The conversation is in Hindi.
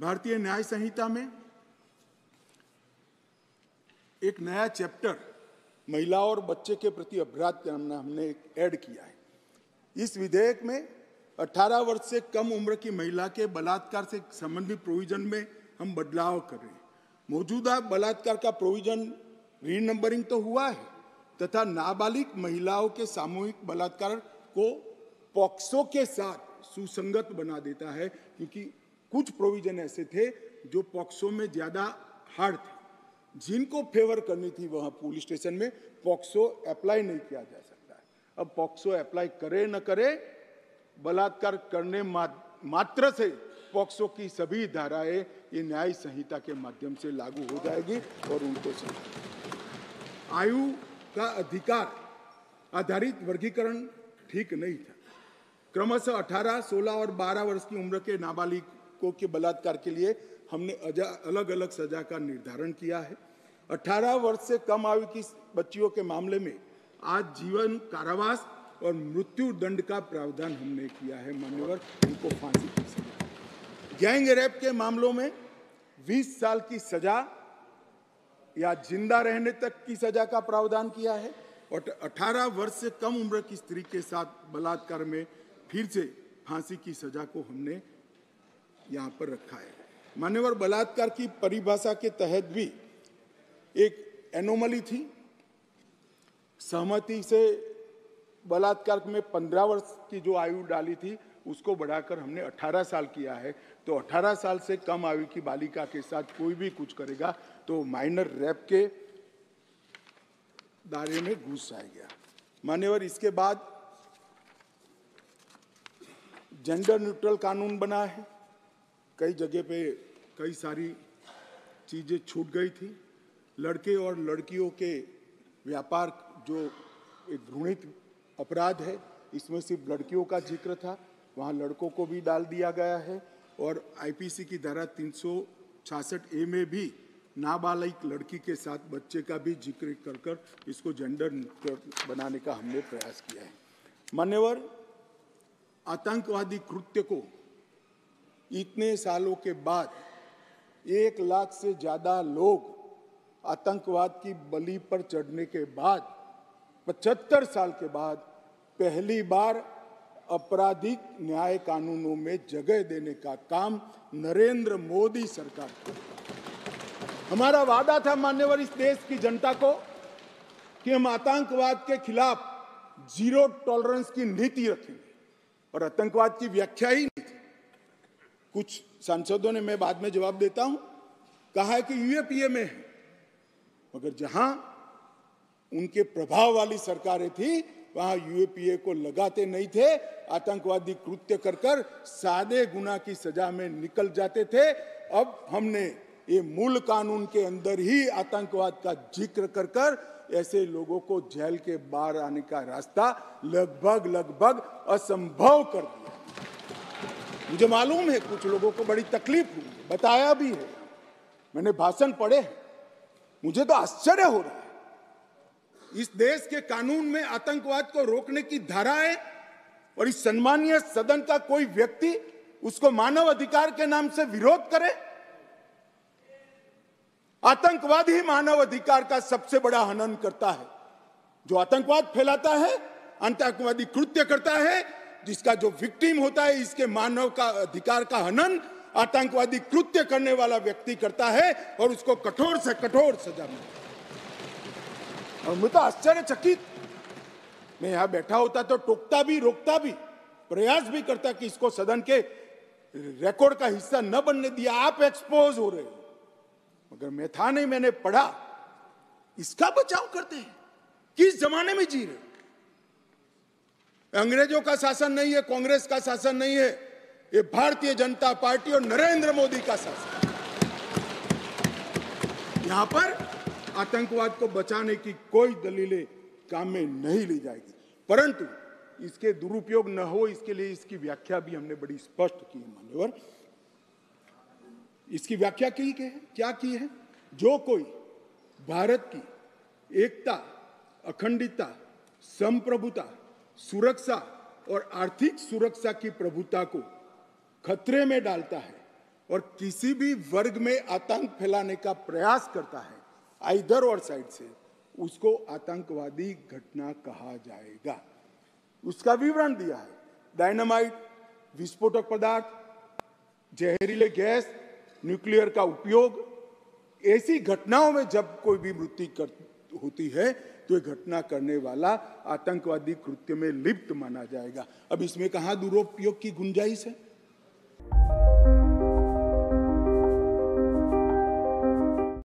भारतीय न्याय संहिता में एक नया चैप्टर महिला और बच्चे के प्रति अपराध का हमने ऐड किया है। इस विधेयक में 18 वर्ष से कम उम्र की महिला के बलात्कार से संबंधित प्रोविजन में हम बदलाव कर रहे हैं। मौजूदा बलात्कार का प्रोविजन रीनंबरिंग तो हुआ है तथा नाबालिग महिलाओं के सामूहिक बलात्कार को पॉक्सो के साथ सुसंगत बना देता है, क्योंकि कुछ प्रोविजन ऐसे थे जो पॉक्सो में ज्यादा हार्ड थे, जिनको फेवर करनी थी वहां पुलिस स्टेशन में पॉक्सो अप्लाई नहीं किया जा सकता है। अब पॉक्सो अप्लाई करे न करे, बलात्कार करने मात्र से पॉक्सो की सभी धाराएं ये न्याय संहिता के माध्यम से लागू हो जाएगी और उनको आयु का अधिकार आधारित वर्गीकरण ठीक नहीं था। क्रमशः 18, 16 और 12 वर्ष की उम्र के नाबालिगों के बलात्कार के लिए हमने अलग अलग सजा का निर्धारण किया है। 18 वर्ष से कम आयु की बच्चियों के मामले में आज जीवन कारावास और मृत्यु दंड का प्रावधान हमने किया है। मान्यवर, उनको फांसी की सजा। गैंग रेप के मामलों में 20 साल की सजा या जिंदा रहने तक की सजा का प्रावधान किया है और 18 वर्ष से कम उम्र की स्त्री के साथ बलात्कार में फिर से फांसी की सजा को हमने यहां पर रखा है। मान्यवर, बलात्कार की परिभाषा के तहत भी एक एनोमली थी। सहमति से बलात्कार में 15 वर्ष की जो आयु डाली थी उसको बढ़ाकर हमने 18 साल किया है। तो 18 साल से कम आयु की बालिका के साथ कोई भी कुछ करेगा तो माइनर रेप के दायरे में घुस जाएगा। मान्यवर, इसके बाद जेंडर न्यूट्रल कानून बना है। कई जगह पे कई सारी चीजें छूट गई थी। लड़के और लड़कियों के व्यापार जो एक घृणित अपराध है, इसमें सिर्फ लड़कियों का जिक्र था, वहां लड़कों को भी डाल दिया गया है। और आईपीसी की धारा 366A में भी नाबालिग लड़की के साथ बच्चे का भी जिक्र कर इसको जेंडर न्यूट्रल बनाने का हमने प्रयास किया है। मान्यवर, आतंकवादी कृत्य को इतने सालों के बाद 1 लाख से ज्यादा लोग आतंकवाद की बलि पर चढ़ने के बाद 75 साल के बाद पहली बार आपराधिक न्याय कानूनों में जगह देने का काम नरेंद्र मोदी सरकार को। हमारा वादा था मान्यवर इस देश की जनता को कि हम आतंकवाद के खिलाफ जीरो टॉलरेंस की नीति रखेंगे और आतंकवाद की व्याख्या ही नहीं थी। कुछ सांसदों ने, मैं बाद में जवाब देता हूं, कहा है कि यूएपीए में है, मगर जहां उनके प्रभाव वाली सरकारें थी वहां यूएपीए को लगाते नहीं थे। आतंकवादी कृत्य कर सादे गुना की सजा में निकल जाते थे। अब हमने ये मूल कानून के अंदर ही आतंकवाद का जिक्र कर ऐसे लोगों को जेल के बाहर आने का रास्ता लगभग असंभव कर दिया। मुझे मालूम है कुछ लोगों को बड़ी तकलीफ हुई, बताया भी है, मैंने भाषण पढ़े हैं। मुझे तो आश्चर्य हो रहा है, इस देश के कानून में आतंकवाद को रोकने की धारा है और इस सम्मानीय सदन का कोई व्यक्ति उसको मानव अधिकार के नाम से विरोध करे। आतंकवाद ही मानव अधिकार का सबसे बड़ा हनन करता है। जो आतंकवाद फैलाता है, आतंकवादी कृत्य करता है, जिसका जो विक्टिम होता है, इसके मानव का अधिकार का हनन आतंकवादी कृत्य करने वाला व्यक्ति करता है और उसको कठोर से कठोर सजा मिलती है। और मैं तो आश्चर्यचकित, मैं यहां बैठा होता तो टोकता भी, रोकता भी, प्रयास भी करता कि इसको सदन के रिकॉर्ड का हिस्सा न बनने दिया। आप एक्सपोज हो रहे हो, मगर मैं था नहीं, मैंने पढ़ा। इसका बचाव करते हैं। किस जमाने में जी रहे? अंग्रेजों का शासन नहीं है, कांग्रेस का शासन नहीं है, ये भारतीय जनता पार्टी और नरेंद्र मोदी का शासन। यहां पर आतंकवाद को बचाने की कोई दलीलें काम में नहीं ली जाएगी, परंतु इसके दुरुपयोग न हो इसके लिए इसकी व्याख्या भी हमने बड़ी स्पष्ट की है। मान्यवर, इसकी व्याख्या क्या की है? जो कोई भारत की एकता, अखंडता, संप्रभुता, सुरक्षा और आर्थिक सुरक्षा की प्रभुता को खतरे में डालता है और किसी भी वर्ग में आतंक फैलाने का प्रयास करता है आइदर और साइड से, उसको आतंकवादी घटना कहा जाएगा। उसका विवरण दिया है। डायनामाइट, विस्फोटक पदार्थ, जहरीले गैस, न्यूक्लियर का उपयोग, ऐसी घटनाओं में जब कोई भी मृत्यु होती है तो ये घटना करने वाला आतंकवादी कृत्य में लिप्त माना जाएगा। अब इसमें कहाँ दुरुपयोग की गुंजाइश है?